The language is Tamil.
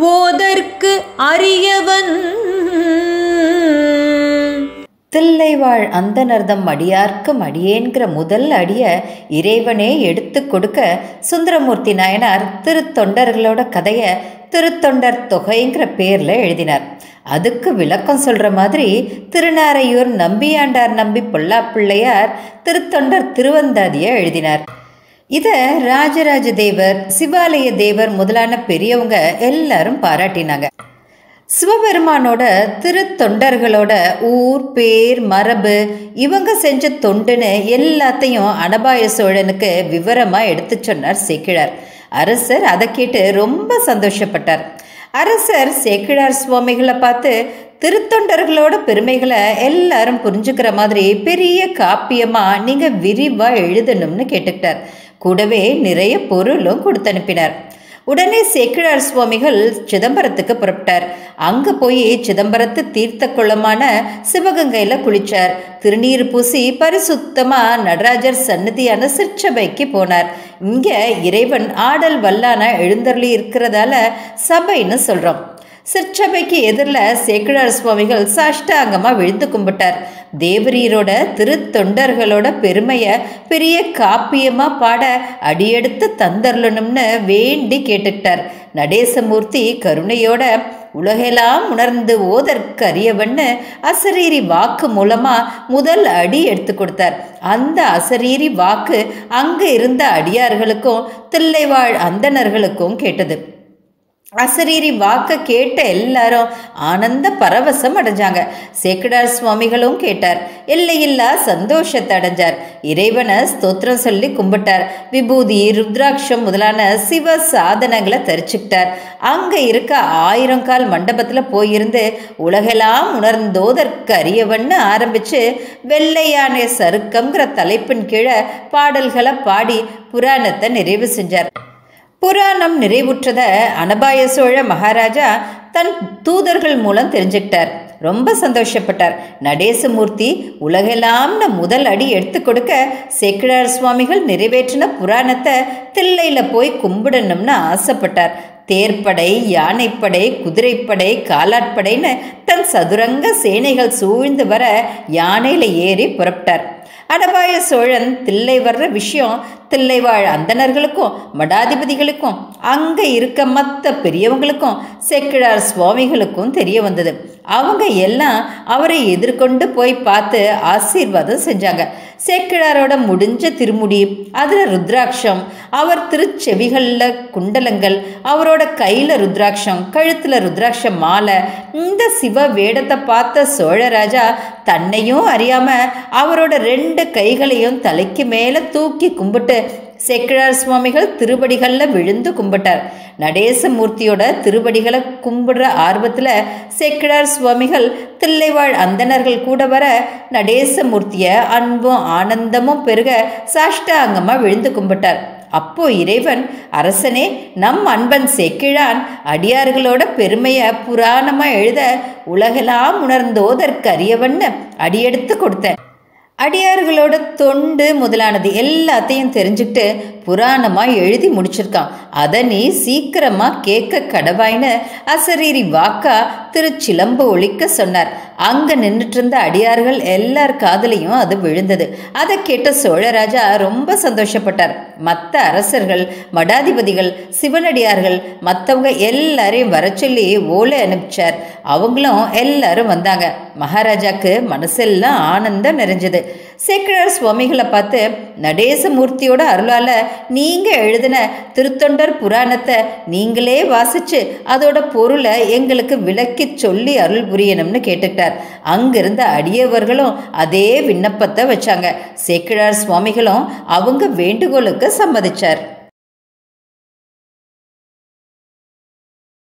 ஓதற்கு அரியவன். தில்லைவாழ் அந்தனர்தம் அடியார்க்கு அடியேன்கிற முதல் அடிய இறைவனே எடுத்து கொடுக்க சுந்தரமூர்த்தி நாயனார் திருத்தொண்டர்களோட கதையை திருத்தொண்டர் தொகைங்கிற பேரில் எழுதினார். அதுக்கு விளக்கம் சொல்கிற மாதிரி திருநாரையூர் நம்பியாண்டார் நம்பி பொல்லா பிள்ளையார் திருத்தொண்டர் திருவந்தாதியை எழுதினார். இதை ராஜராஜ தேவர், சிவாலய தேவர் முதலான பெரியவங்க எல்லாரும் பாராட்டினாங்க. சிவபெருமானோட திருத்தொண்டர்களோட ஊர், பேர், மரபு, இவங்க செஞ்ச தொண்டுன்னு எல்லாத்தையும் அனபாய சோழனுக்கு விவரமாக எடுத்து சொன்னார் சேக்கிழார். அரசர் அதை கேட்டு ரொம்ப சந்தோஷப்பட்டார். அரசர் சேக்கிழார் சுவாமிகளை பார்த்து திருத்தொண்டர்களோட பெருமைகளை எல்லாரும் புரிஞ்சுக்கிற மாதிரி பெரிய காப்பியமாக நீங்கள் விரிவாக எழுதணும்னு கேட்டுக்கிட்டார். கூடவே நிறைய பொருளும் கொடுத்து அனுப்பினார். உடனே சேக்கிழார் சுவாமிகள் சிதம்பரத்துக்கு புறப்பட்டார். அங்கே போய் சிதம்பரத்து தீர்த்த குளமான சிவகங்கையில் குளித்தார். திருநீர் பூசி பரிசுத்தமாக நடராஜர் சன்னதியான சிற்சபைக்கு போனார். இங்கே இறைவன் ஆடல் வல்லான எழுந்தருளி இருக்கிறதால சபைன்னு சொல்கிறோம். சிற்சபைக்கு எதிரில் சேக்கிழார் சுவாமிகள் சாஷ்டாங்கமாக விழுந்து கும்பிட்டார். தேவரீரோட திருத்தொண்டர்களோட பெருமையை பெரிய காப்பியமாக பாட அடியெடுத்து தந்தரலணும்னு வேண்டி கேட்டுக்கிட்டார். நடேசமூர்த்தி கருணையோட உலகெல்லாம் உணர்ந்து ஓதற்கு அறியவன்னு அசரீரி வாக்கு மூலமாக முதல் அடி எடுத்து கொடுத்தார். அந்த அசரீரி வாக்கு அங்கே இருந்த அடியார்களுக்கும் தில்லைவாழ் அந்தணர்களுக்கும் கேட்டது. அசரீரி வாக்க கேட்ட எல்லாரும் ஆனந்த பரவசம் அடைஞ்சாங்க. சேக்கிழார் சுவாமிகளும் கேட்டார். எல்லையில்லா சந்தோஷத்தை அடைஞ்சார். இறைவனை ஸ்தோத்திரம் சொல்லி கும்பிட்டார். விபூதி, ருத்ராட்சம் முதலான சிவ சாதனங்களை தரிச்சுக்கிட்டார். அங்கே இருக்க 1000 கால் மண்டபத்தில் போயிருந்து உலகெல்லாம் உணர்ந்தோதற்கு அறியவன்னு ஆரம்பித்து வெள்ளையானே சருக்கம்ங்கிற தலைப்பின் கீழே பாடல்களை பாடி புராணத்தை நிறைவு செஞ்சார். புராணம் நிறைவுற்றதை அனபாய சோழ மகாராஜா தன் தூதர்கள் மூலம் தெரிஞ்சுக்கிட்டார். ரொம்ப சந்தோஷப்பட்டார். நடேசமூர்த்தி உலகெல்லாம்னு முதல் அடி எடுத்து கொடுக்க சேக்கிழார் சுவாமிகள் நிறைவேற்றின புராணத்தை தில்லையில் போய் கும்பிடணும்னு ஆசைப்பட்டார். தேர்ப்படை, யானைப்படை, குதிரைப்படை, காலாட்படைன்னு தன் சதுரங்க சேனைகள் சூழ்ந்து வர யானையில் ஏறி புறப்பட்டார். அனபாய சோழன் தில்லை வர்ற விஷயம் தில்லைவாழ் அந்தணர்களுக்கும் மடாதிபதிகளுக்கும் அங்கே இருக்க மற்ற பெரியவங்களுக்கும் சேக்கிழார் சுவாமிகளுக்கும் தெரிய வந்தது. அவங்க எல்லாம் அவரை எதிர்கொண்டு போய் பார்த்து ஆசீர்வாதம் செஞ்சாங்க. சேக்கிழாரோட முடிஞ்ச திருமுடி, அதில் ருத்ராட்சம், அவர் திருச்செவிகளில் குண்டலங்கள், அவரோட கையில் ருத்ராட்சம், கழுத்தில் ருத்ராட்ச மாலை, இந்த சிவ வேடத்தை பார்த்த சோழராஜா தன்னையும் அறியாமல் அவரோட 2 கைகளையும் தலைக்கு மேலே தூக்கி கும்பிட்டு சேக்கிழார் சுவாமிகள் திருவடிகளில் விழுந்து கும்பிட்டார். நடேசமூர்த்தியோட திருவடிகளை கும்பிடுற ஆர்வத்தில் சேக்கிழார் சுவாமிகள் தில்லைவாழ் அந்தணர்கள் கூட வர நடேசமூர்த்தியை அன்பும் ஆனந்தமும் பெருக சாஷ்டாங்கமாக விழுந்து கும்பிட்டார். அப்போ இறைவன், அரசனே, நம் அன்பன் சேக்கிழான் அடியார்களோட பெருமையை புராணமாக எழுத உலகெல்லாம் உணர்ந்தோதற்கு அறியவன்னு அடியெடுத்து கொடுத்தேன். அடியார்களோட தொண்டு முதலானது எல்லாத்தையும் தெரிஞ்சுக்கிட்டு புராணமாக எழுதி முடிச்சிருக்கான். அதை நீ சீக்கிரமாக கேட்க கடவாயின்னு அசரீரி வாக்கா திருச்சிலம்பு ஒழிக்க சொன்னார். அங்கே நின்றுட்டு இருந்த அடியார்கள் எல்லார் காதலையும் அது விழுந்தது. அதை கேட்ட சோழராஜா ரொம்ப சந்தோஷப்பட்டார். மற்ற அரசர்கள், மடாதிபதிகள், சிவனடியார்கள் மற்றவங்க எல்லாரையும் வர சொல்லி ஓலை அனுப்பிச்சார். அவங்களும் எல்லாரும் வந்தாங்க. மகாராஜாக்கு மனசெல்லாம் ஆனந்தம் நிறைஞ்சது. சேக்கிழார் சுவாமிகளை பார்த்து, நடேசமூர்த்தியோட அருளால் நீங்கள் எழுதின திருத்தொண்டர் புராணத்தை நீங்களே வாசித்து அதோட பொருளை எங்களுக்கு விளக்கி சொல்லி அருள் புரியணும்னு கேட்டுக்கிட்டார். அங்கிருந்த அடியவர்களும் அதே விண்ணப்பத்தை வச்சாங்க. சேக்கிழார் சுவாமிகளும் அவங்க வேண்டுகோளுக்கு சம்மதிச்சார்.